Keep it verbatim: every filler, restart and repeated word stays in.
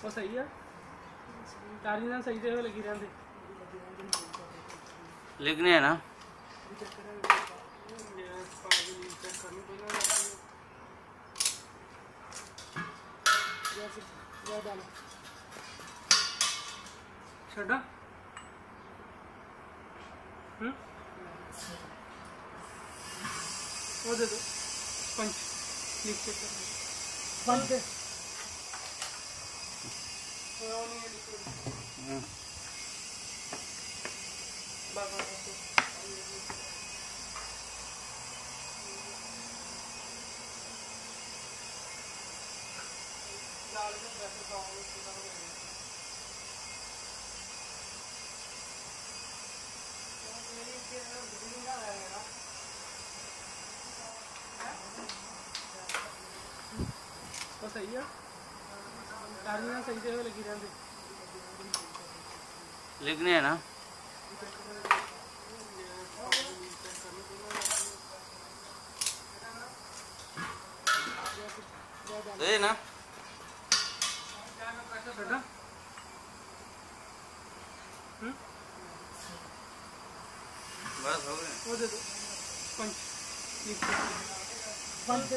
वो सही है तारी ना सही से लगी रहते लिखने है ना छड़ा हम्म वो दे दो पंच लिख के पंच वो सही है तारी ना सही से लगी रहते लिखने है ना सही ना छड़ा हम्म बस हो गया वो दे दो पंच लिख के पंच